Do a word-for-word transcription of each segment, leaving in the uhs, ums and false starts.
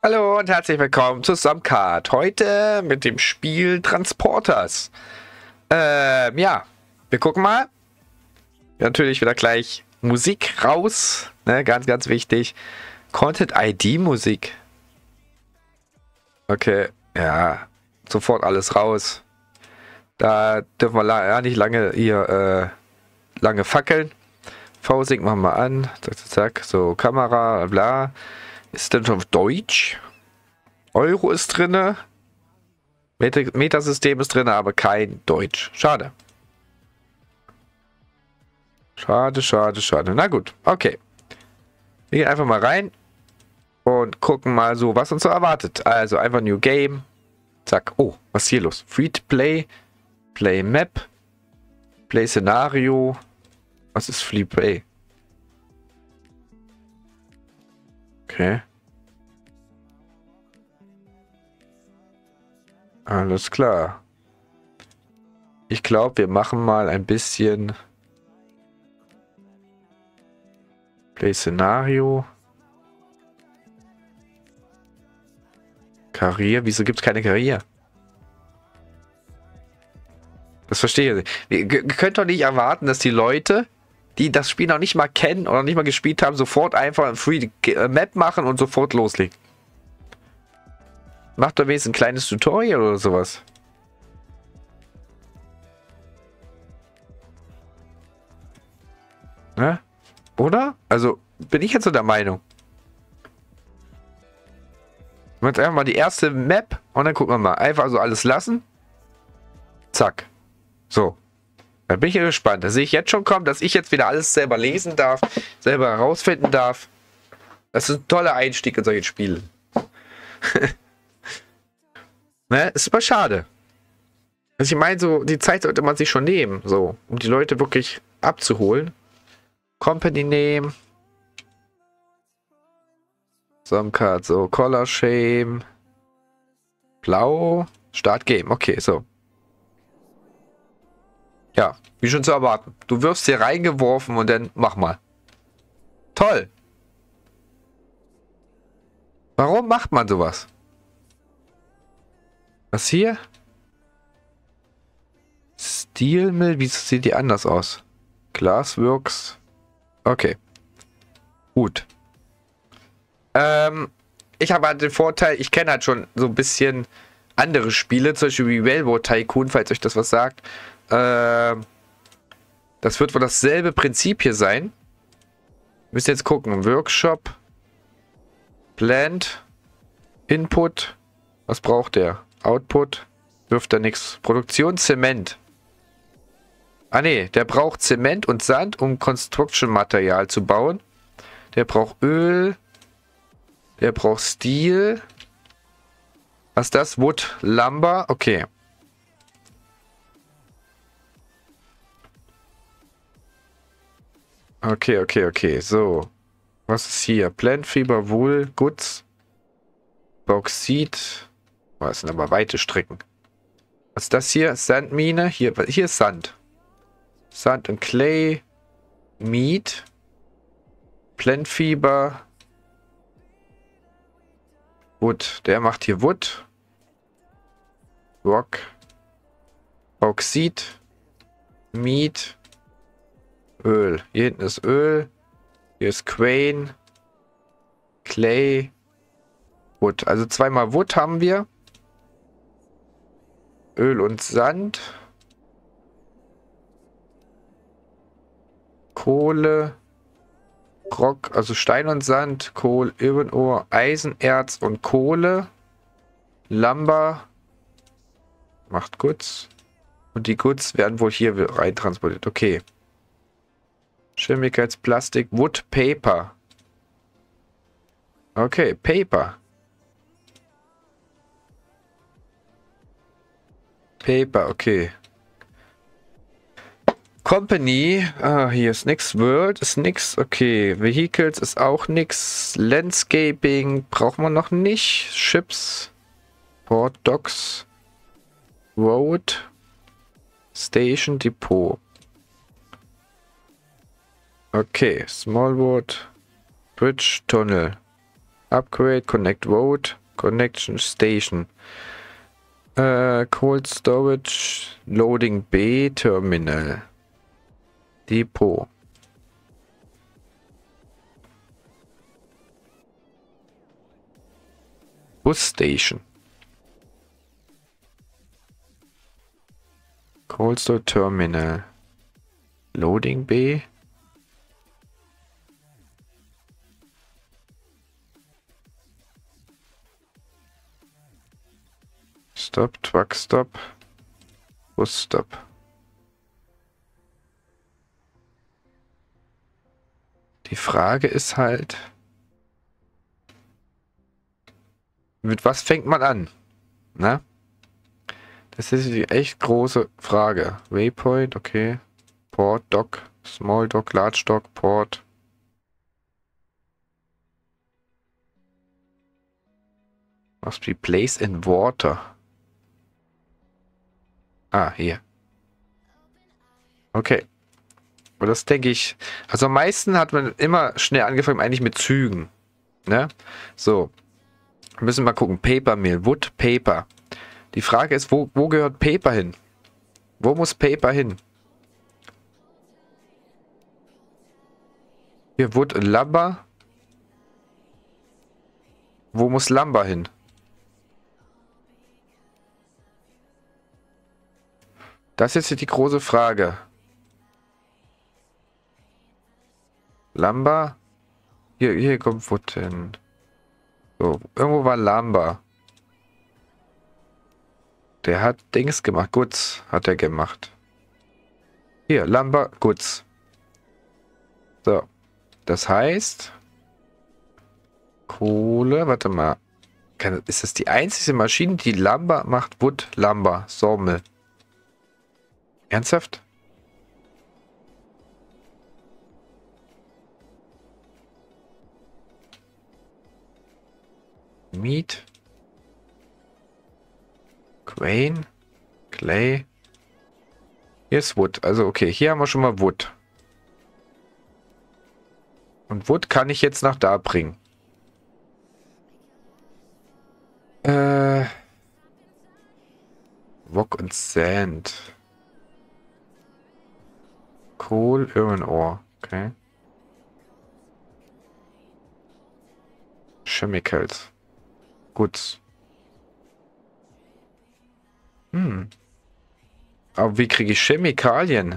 Hallo und herzlich willkommen zu Samcard. Heute mit dem Spiel Transporters. Ähm, ja, wir gucken mal. Natürlich wieder gleich Musik raus. Ne, ganz, ganz wichtig. Content I D Musik. Okay, ja, sofort alles raus. Da dürfen wir ja nicht lange hier äh, lange fackeln. V-Sync machen wir an. Zack, zack, zack. So, Kamera, bla. Ist denn schon auf Deutsch? Euro ist drinne. Meta Metasystem ist drinne, aber kein Deutsch. Schade. Schade, schade, schade. Na gut, okay. Wir gehen einfach mal rein und gucken mal so, was uns so erwartet. Also einfach New Game. Zack. Oh, was ist hier los? Free to Play. Play Map. Play Szenario. Was ist Free Play? Okay. Alles klar. Ich glaube, wir machen mal ein bisschen Play-Szenario. Karriere. Wieso gibt es keine Karriere? Das verstehe ich. Ihr könnt doch nicht erwarten, dass die Leute, die das Spiel noch nicht mal kennen oder nicht mal gespielt haben, sofort einfach ein Free Map machen und sofort loslegen. Macht doch wenigstens ein kleines Tutorial oder sowas. Ne? Oder? Also, bin ich jetzt so der Meinung. Jetzt einfach mal die erste Map und dann gucken wir mal. Einfach so alles lassen. Zack. So. Da bin ich ja gespannt. Da sehe ich jetzt schon kommen, dass ich jetzt wieder alles selber lesen darf, selber herausfinden darf. Das ist ein toller Einstieg in solche Spiele. Ne? Ist aber schade. Also ich meine, so die Zeit sollte man sich schon nehmen, so, um die Leute wirklich abzuholen. Company Name. Samcard, so, Color Shame. Blau. Start Game, okay, so. Ja, wie schon zu erwarten. Du wirfst hier reingeworfen und dann mach mal. Toll. Warum macht man sowas? Was hier? Steel Mill, wie sieht die anders aus? Glassworks. Okay. Gut. Ähm, ich habe halt den Vorteil, ich kenne halt schon so ein bisschen andere Spiele, zum Beispiel wie Railroad Tycoon, falls euch das was sagt. Ähm, das wird wohl dasselbe Prinzip hier sein. Müsst ihr jetzt gucken. Workshop. Plant. Input. Was braucht der? Output. Wirft er nichts. Produktion Zement. Ah ne, der braucht Zement und Sand, um Construction-Material zu bauen. Der braucht Öl. Der braucht Steel. Was ist das? Wood, Lumber. Okay. Okay, okay, okay. So. Was ist hier? Plant Fiber, Wool, Goods. Bauxit. Oh, das sind aber weite Strecken. Was ist das hier? Sandmine. Hier, hier ist Sand. Sand und Clay. Meat. Plant Fiber. Wood. Der macht hier Wood. Rock. Bauxit. Meat. Öl. Hier hinten ist Öl. Hier ist Quain. Clay. Wood. Also zweimal Wood haben wir. Öl und Sand. Kohle. Rock, also Stein und Sand. Kohl, Erbenohr, Eisenerz und Kohle. Lumber. Macht Goods. Und die Goods werden wohl hier rein transportiert. Okay. Chemicals, Plastik, Wood, Paper. Okay, Paper. Paper, okay. Company, ah, hier ist nix. World ist nix. Okay, Vehicles ist auch nix. Landscaping braucht man noch nicht. Ships, Port, Docks, Road, Station, Depot. Okay, Smallwood, Bridge, Tunnel. Upgrade, Connect Road, Connection Station. Äh, Cold Storage, Loading B, Terminal. Depot. Bus Station. Cold Store Terminal. Loading B. Stop, Truck Stop. Bus Stop. Die Frage ist halt, mit was fängt man an? Na? Das ist die echt große Frage. Waypoint, okay. Port, Dock, Small Dock, Large Dock, Port. Must be placed in water. Ah, hier. Okay. Und das denke ich. Also am meisten hat man immer schnell angefangen, eigentlich mit Zügen. Ne? So. Wir müssen mal gucken. Paper Mill, Wood, Paper. Die Frage ist, wo, wo gehört Paper hin? Wo muss Paper hin? Hier Wood und Lumber. Wo muss Lumber hin? Das ist jetzt die große Frage. Lumber. Hier, hier kommt Wood hin. So, irgendwo war Lumber. Der hat Dings gemacht. Goods hat er gemacht. Hier, Lumber, Goods. So. Das heißt... Kohle, warte mal. Ist das die einzige Maschine, die Lumber macht? Wood, Lumber, Sawmill. Ernsthaft? Meat. Crane. Clay. Hier ist Wood. Also okay, hier haben wir schon mal Wood. Und Wood kann ich jetzt nach da bringen. Äh. Rock und Sand. Coal, Iron Ore. Okay. Chemicals. Gut. Hm. Aber wie kriege ich Chemikalien?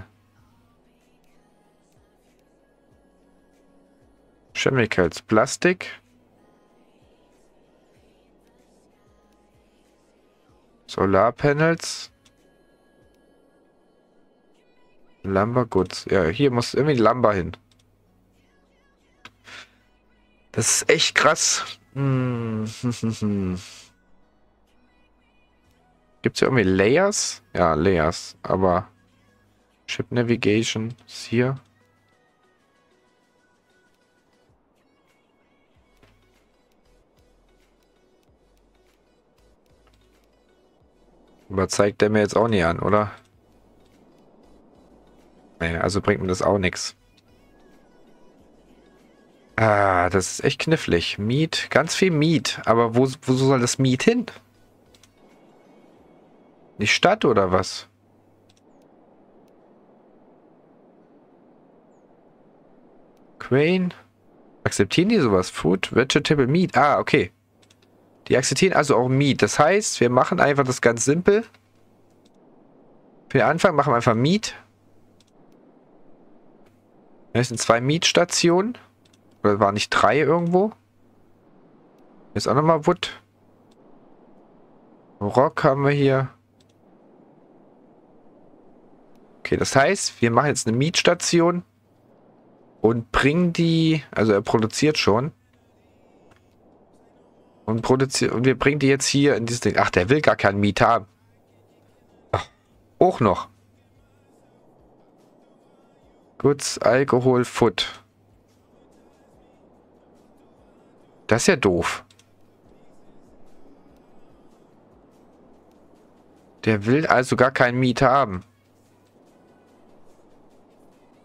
Chemicals. Plastik. Solarpanels. Lumber Goods. Ja, hier muss irgendwie Lumber hin. Das ist echt krass. Hm. Gibt es hier irgendwie Layers? Ja, Layers. Aber Ship Navigation ist hier. Aber zeigt der mir jetzt auch nicht an, oder? Naja, also bringt mir das auch nichts. Ah, das ist echt knifflig. Meat, ganz viel Meat. Aber wo, wo soll das Meat hin? Die Stadt oder was? Crane. Akzeptieren die sowas? Food, Vegetable, Meat. Ah, okay. Die akzeptieren also auch Meat. Das heißt, wir machen einfach das ganz simpel. Für den Anfang machen wir einfach Meat. Das sind zwei Meat-Stationen. Oder waren nicht drei irgendwo? Hier ist auch nochmal Wood. Rock haben wir hier. Okay, das heißt, wir machen jetzt eine Meat-Station. Und bringen die... Also er produziert schon. Und, produziert, und wir bringen die jetzt hier in dieses Ding. Ach, der will gar kein Meat haben. Ach, auch noch. Goods, Alkohol, Food. Das ist ja doof. Der will also gar kein Meat haben.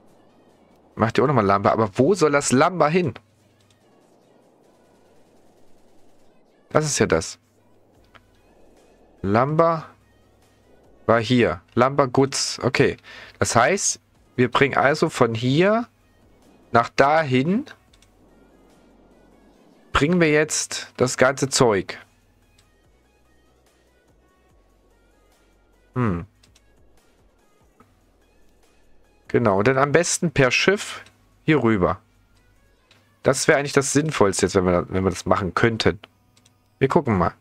Macht ihr auch nochmal Lumber. Aber wo soll das Lumber hin? Das ist ja das. Lumber war hier. Lumber Goods. Okay. Das heißt, wir bringen also von hier nach dahin. Bringen wir jetzt das ganze Zeug. Hm. Genau. Und dann am besten per Schiff hier rüber. Das wäre eigentlich das Sinnvollste jetzt, wenn wir, wenn wir das machen könnten. Wir gucken mal.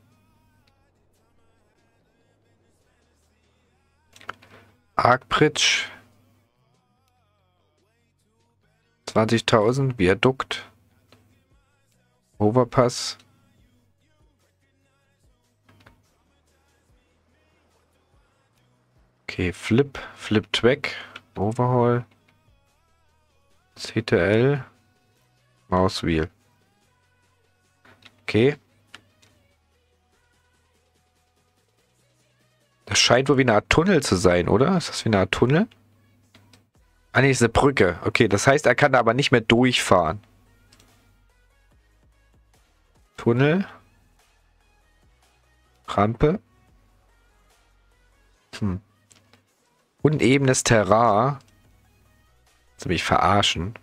Arkbridge. zwanzigtausend. Viadukt. Overpass. Okay, Flip. Flip Track. Overhaul. C T L. Mauswheel. Okay. Das scheint wohl wie eine Art Tunnel zu sein, oder? Ist das wie eine Art Tunnel? Ah, nee, ist eine Brücke. Okay, das heißt, er kann da aber nicht mehr durchfahren. Tunnel. Rampe. Hm. Unebenes Terrain. Willst du mich verarschen?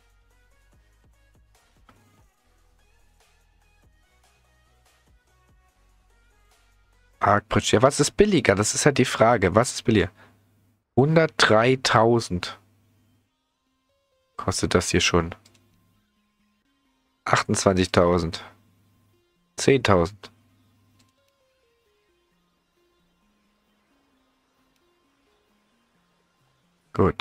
Arkbridge. Ja, was ist billiger? Das ist halt die Frage. Was ist billiger? hundertdreitausend. Kostet das hier schon. achtundzwanzigtausend. zehntausend. Gut.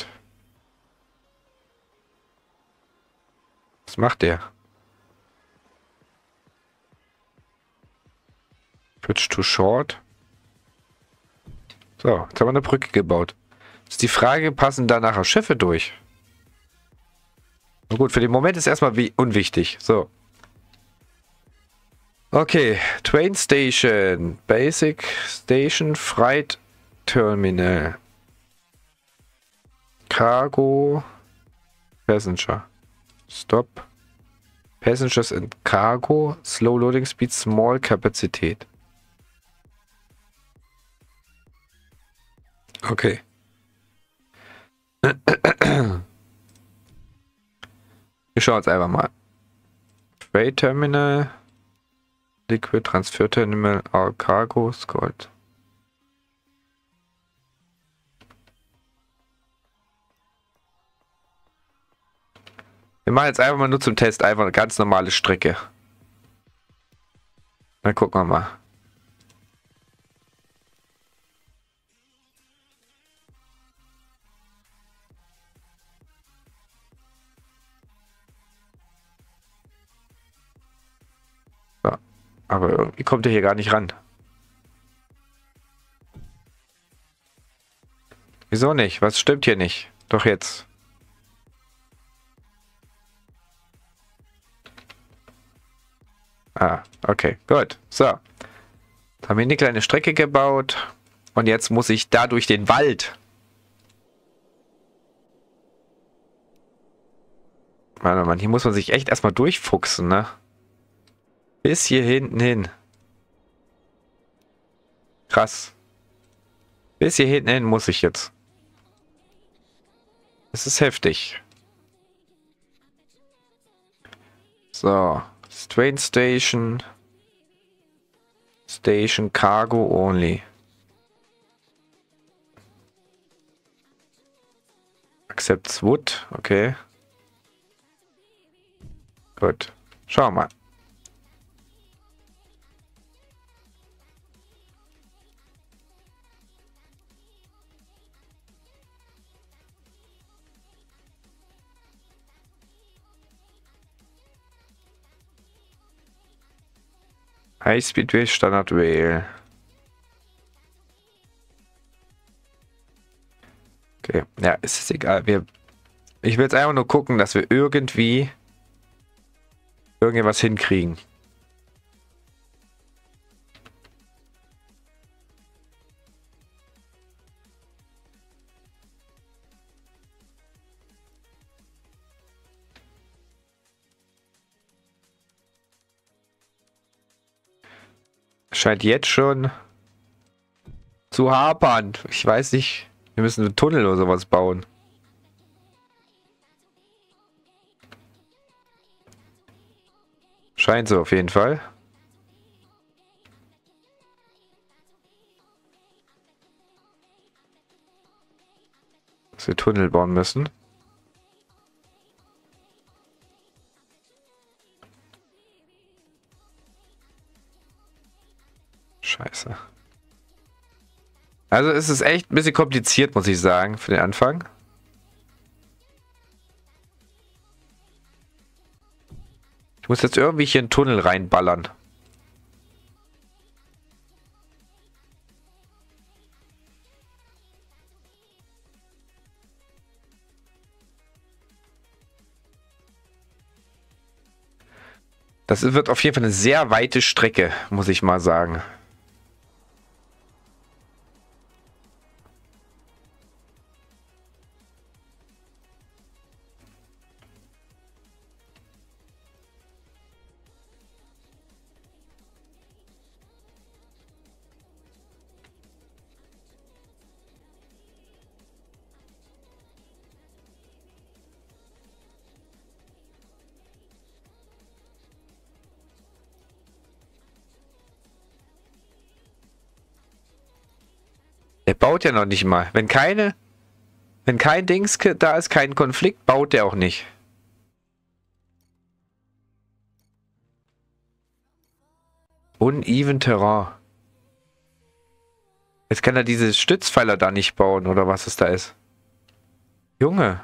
Was macht der? Bridge too short. So, jetzt haben wir eine Brücke gebaut. Ist die Frage, passen da nachher Schiffe durch? Na gut, für den Moment ist erstmal wie unwichtig. So. Okay, Train Station, Basic Station, Freight Terminal. Cargo, Passenger. Stop. Passengers and Cargo, Slow Loading Speed, Small Kapazität. Okay. Wir schauen uns einfach mal. Freight Terminal, Liquid Transfer Terminal, All Cargo, Gold. Wir machen jetzt einfach mal nur zum Test einfach eine ganz normale Strecke. Dann gucken wir mal. So. Aber irgendwie kommt er hier gar nicht ran. Wieso nicht? Was stimmt hier nicht? Doch jetzt. Ah, okay, gut. So. Jetzt haben wir eine kleine Strecke gebaut. Und jetzt muss ich da durch den Wald. Warte mal, hier muss man sich echt erstmal durchfuchsen, ne? Bis hier hinten hin. Krass. Bis hier hinten hin muss ich jetzt. Das ist heftig. So. Train Station. Station Cargo only. Accepts Wood. Okay. Gut. Schauen wir mal. High Speed Rail, Standard Rail. Okay, ja, ist es egal. Wir, ich will jetzt einfach nur gucken, dass wir irgendwie irgendwas hinkriegen. Scheint jetzt schon zu hapern. Ich weiß nicht. Wir müssen einen Tunnel oder sowas bauen. Scheint so auf jeden Fall. Dass wir Tunnel bauen müssen. Scheiße. Also es ist echt ein bisschen kompliziert, muss ich sagen, für den Anfang. Ich muss jetzt irgendwie hier einen Tunnel reinballern. Das wird auf jeden Fall eine sehr weite Strecke, muss ich mal sagen. Der baut ja noch nicht mal. Wenn keine, wenn kein Dings da ist, kein Konflikt, baut der auch nicht. Uneven Terrain. Jetzt kann er diese Stützpfeiler da nicht bauen, oder was es da ist. Junge.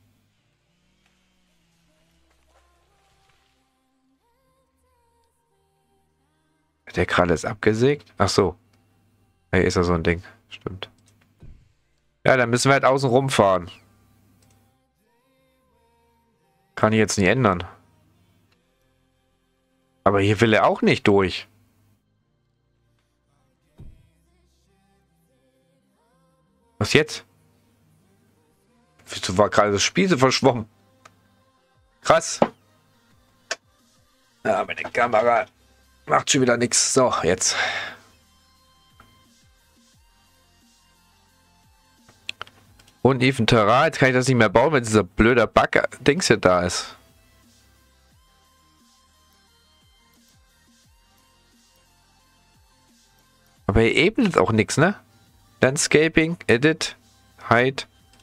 Der Kralle ist abgesägt? Ach so. Hier ist ja so ein Ding. Stimmt. Ja, dann müssen wir halt außen rumfahren. Kann ich jetzt nicht ändern. Aber hier will er auch nicht durch. Was jetzt? Wieso war gerade das Spiel so verschwommen? Krass. Ja, meine Kamera macht schon wieder nichts. So, jetzt. Uneven Terrain. Jetzt kann ich das nicht mehr bauen, wenn dieser blöde Bug-Dings hier da ist. Aber hier ebnet auch nichts, ne? Landscaping, Edit, Hide.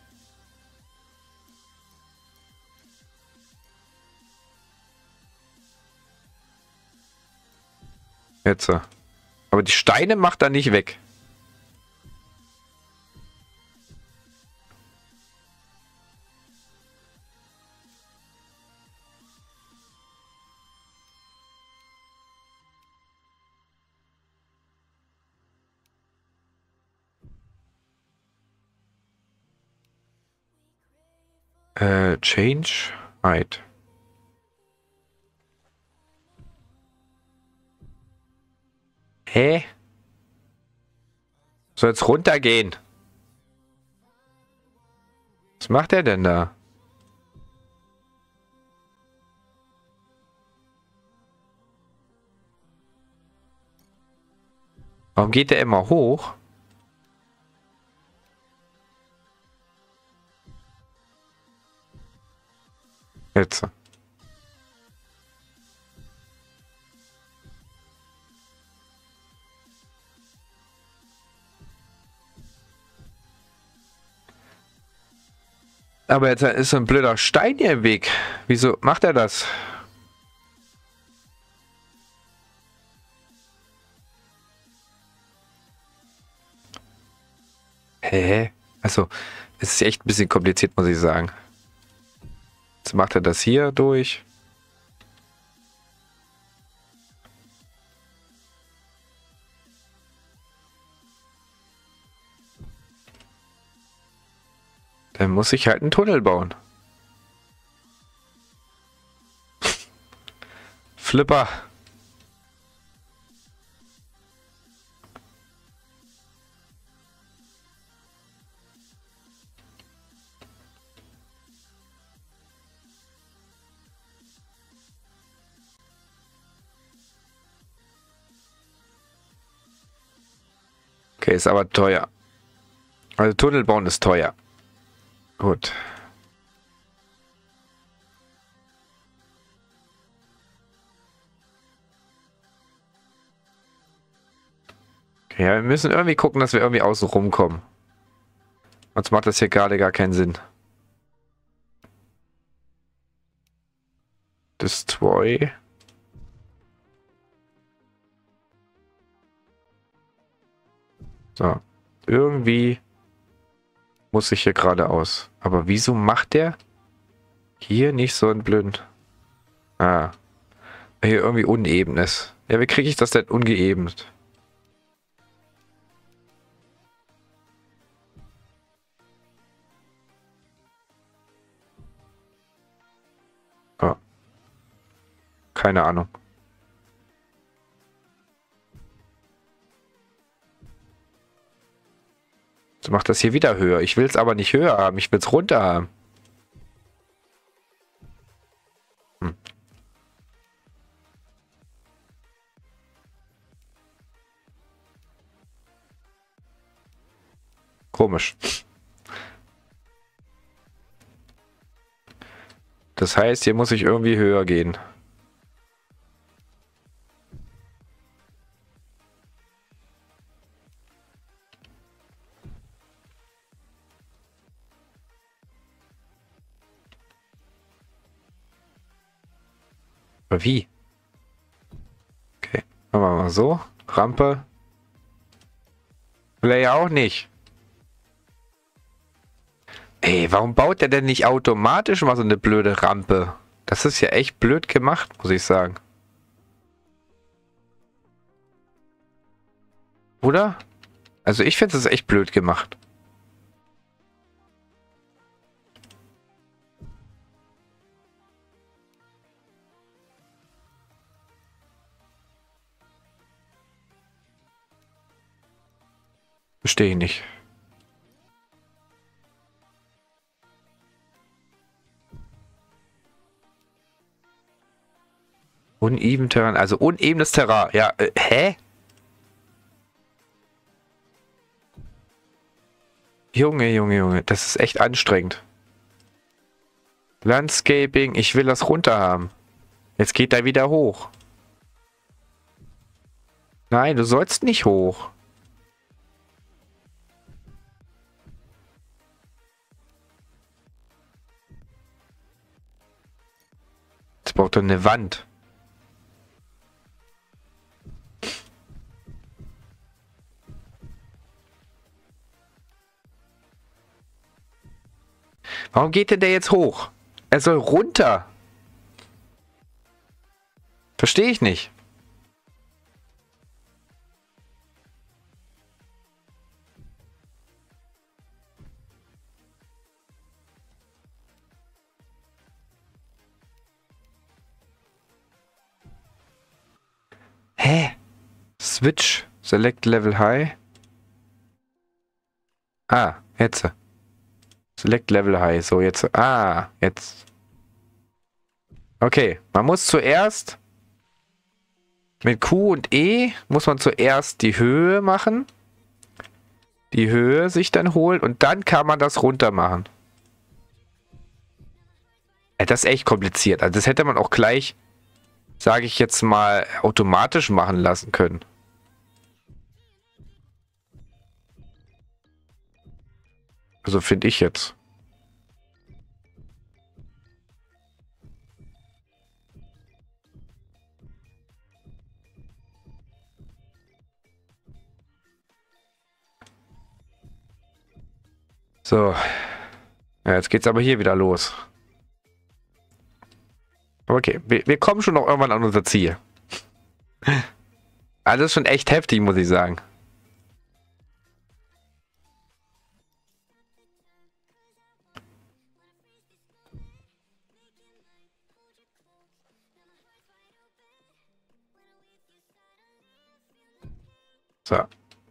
Jetzt. Aber die Steine macht er nicht weg. Äh, Change, Hide. Hä? Soll jetzt runtergehen? Was macht er denn da? Warum geht der immer hoch? Jetzt. Aber jetzt ist so ein blöder Stein hier im Weg. Wieso macht er das? Hä? Also, es ist echt ein bisschen kompliziert, muss ich sagen. Jetzt macht er das hier durch. Dann muss ich halt einen Tunnel bauen. Flipper. Okay, ist aber teuer. Also Tunnel bauen ist teuer. Gut. Okay, ja, wir müssen irgendwie gucken, dass wir irgendwie außen rumkommen. Sonst macht das hier gerade gar keinen Sinn. Destroy. So. Irgendwie muss ich hier geradeaus. Aber wieso macht der hier nicht so einen blöden... Ah. Hier irgendwie uneben ist. Ja, wie kriege ich das denn ungeebnet? Oh. Keine Ahnung. So macht das hier wieder höher. Ich will es aber nicht höher haben. Ich will es runter haben. Hm. Komisch. Das heißt, hier muss ich irgendwie höher gehen. Aber wie? Okay, machen wir mal so. Rampe. Will er ja auch nicht. Ey, warum baut der denn nicht automatisch mal so eine blöde Rampe? Das ist ja echt blöd gemacht, muss ich sagen. Oder? Also ich finde es echt blöd gemacht. Verstehe ich nicht. Uneven Terrain, also unebenes Terrain. Ja, äh, hä? Junge, Junge, Junge, das ist echt anstrengend. Landscaping, ich will das runter haben. Jetzt geht er wieder hoch. Nein, du sollst nicht hoch. Jetzt braucht er eine Wand. Warum geht denn der jetzt hoch? Er soll runter. Verstehe ich nicht. Hä? Switch. Select Level High. Ah, jetzt. Select Level High. So, jetzt. Ah, jetzt. Okay, man muss zuerst mit Q und E muss man zuerst die Höhe machen. Die Höhe sich dann holen und dann kann man das runter machen. Ja, das ist echt kompliziert. Also das hätte man auch gleich, sage ich jetzt mal, automatisch machen lassen können. Also finde ich jetzt. So. Ja, jetzt geht's aber hier wieder los. Okay, wir, wir kommen schon noch irgendwann an unser Ziel. Also das ist schon echt heftig, muss ich sagen. So.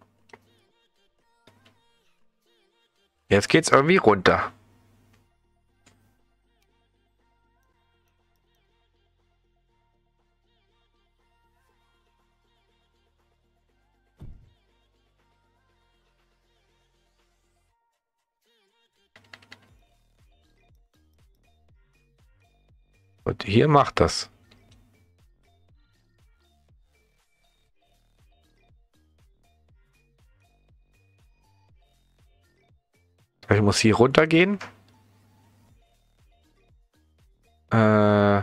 Jetzt geht's irgendwie runter. Und hier macht das. Ich muss hier runtergehen. Äh...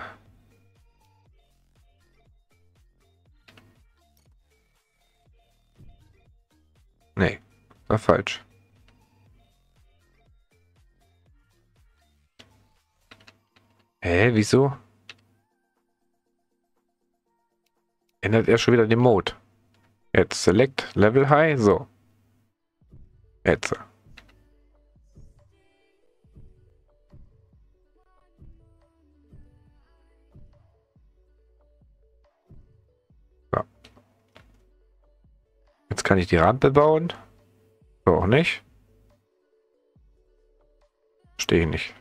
Nee, war falsch. Hä, wieso? Ändert er schon wieder den Mode. Jetzt Select Level High, so. Jetzt. So. Jetzt kann ich die Rampe bauen. So auch nicht. Stehe nicht.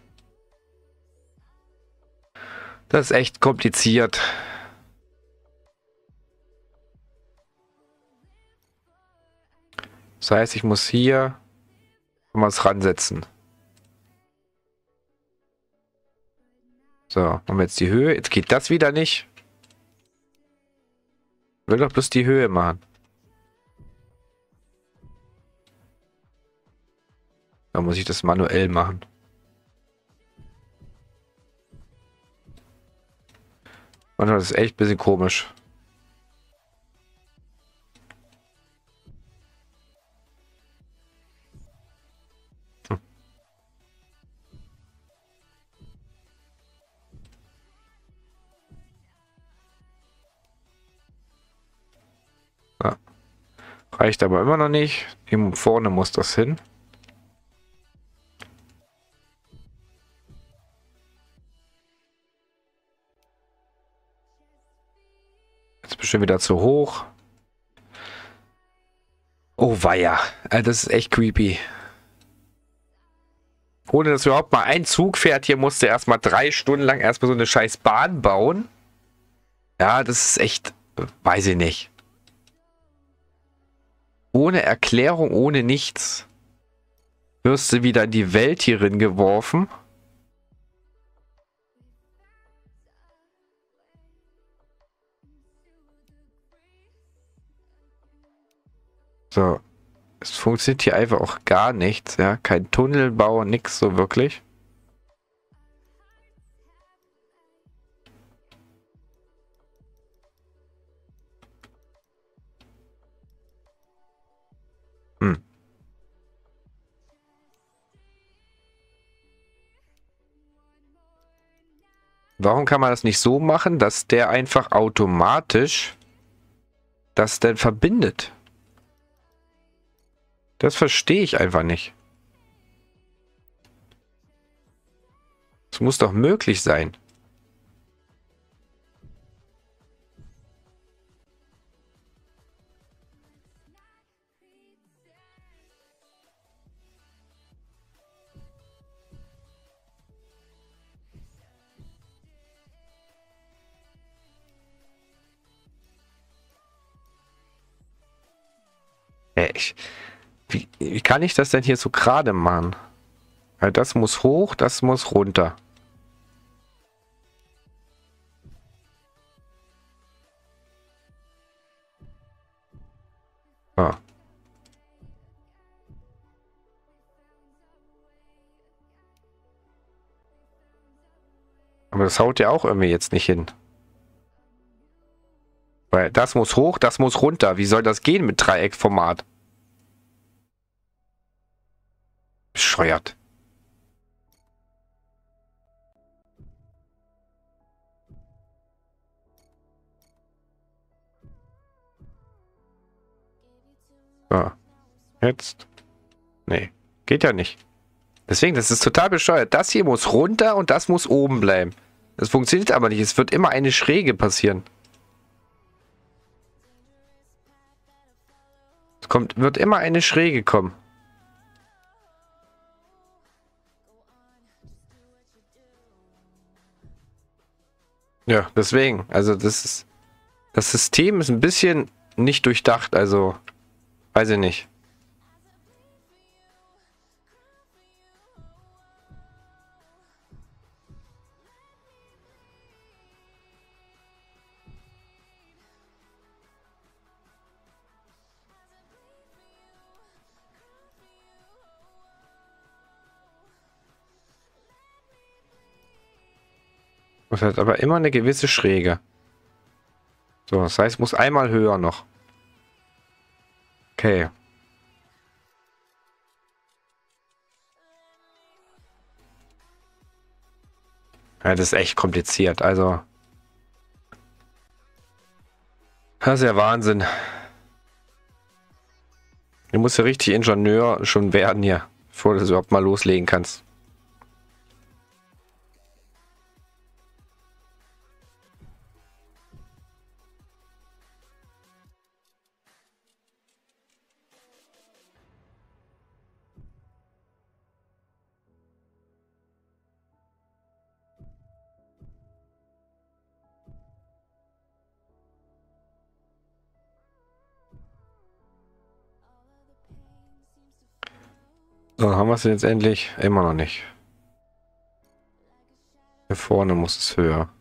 Das ist echt kompliziert. Das heißt, ich muss hier was ransetzen. So, haben wir jetzt die Höhe. Jetzt geht das wieder nicht. Ich will doch bloß die Höhe machen. Da muss ich das manuell machen. Und das ist echt ein bisschen komisch. Hm. Ja. Reicht aber immer noch nicht. Hier vorne muss das hin. Jetzt bestimmt wieder zu hoch. Oh weia. Das ist echt creepy. Ohne dass überhaupt mal ein Zug fährt, hier musste erstmal drei Stunden lang erstmal so eine scheiß Bahn bauen. Ja, das ist echt, weiß ich nicht. Ohne Erklärung, ohne nichts. Wirst du wieder in die Welt hierin geworfen. So. Es funktioniert hier einfach auch gar nichts, ja. Kein Tunnelbau, nix so wirklich. Hm. Warum kann man das nicht so machen, dass der einfach automatisch das denn verbindet? Das verstehe ich einfach nicht. Es muss doch möglich sein. Äh, ich, wie, wie kann ich das denn hier so gerade machen? Weil das muss hoch, das muss runter. Ah. Aber das haut ja auch irgendwie jetzt nicht hin. Weil das muss hoch, das muss runter. Wie soll das gehen mit Dreieckformat? Bescheuert. So. Jetzt. Nee. Geht ja nicht. Deswegen, das ist total bescheuert. Das hier muss runter und das muss oben bleiben. Das funktioniert aber nicht. Es wird immer eine Schräge passieren. Es kommt, wird immer eine Schräge kommen. Ja, deswegen. Also das ist... Das System ist ein bisschen nicht durchdacht. Also, weiß ich nicht. Das hat aber immer eine gewisse Schräge. So, das heißt, muss einmal höher noch. Okay. Ja, das ist echt kompliziert. Also. Das ist ja Wahnsinn. Du musst ja richtig Ingenieur schon werden hier, bevor du das überhaupt mal loslegen kannst. So, haben wir es jetzt endlich? Immer noch nicht. Hier vorne muss es höher.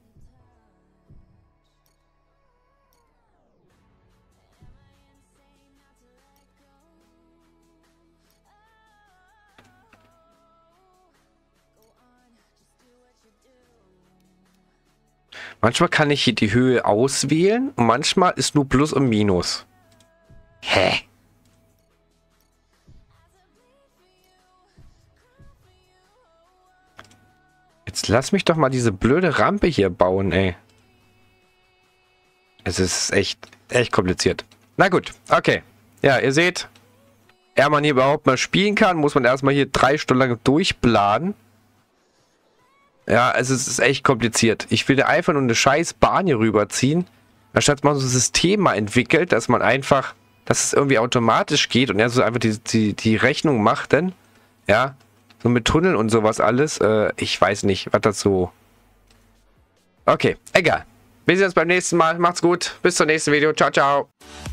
Manchmal kann ich hier die Höhe auswählen und manchmal ist nur Plus und Minus. Hä? Jetzt lass mich doch mal diese blöde Rampe hier bauen, ey. Es ist echt, echt kompliziert. Na gut, okay. Ja, ihr seht, ehe man hier überhaupt mal spielen kann, muss man erstmal hier drei Stunden lang durchplanen. Ja, also es ist echt kompliziert. Ich will da einfach nur eine scheiß Bahn hier rüberziehen. Anstatt man so ein System mal entwickelt, dass man einfach, dass es irgendwie automatisch geht und er so einfach die, die, die Rechnung macht dann. Ja, so mit Tunnel und sowas alles. Äh, ich weiß nicht, was das so... Okay, egal. Wir sehen uns beim nächsten Mal. Macht's gut. Bis zum nächsten Video. Ciao, ciao.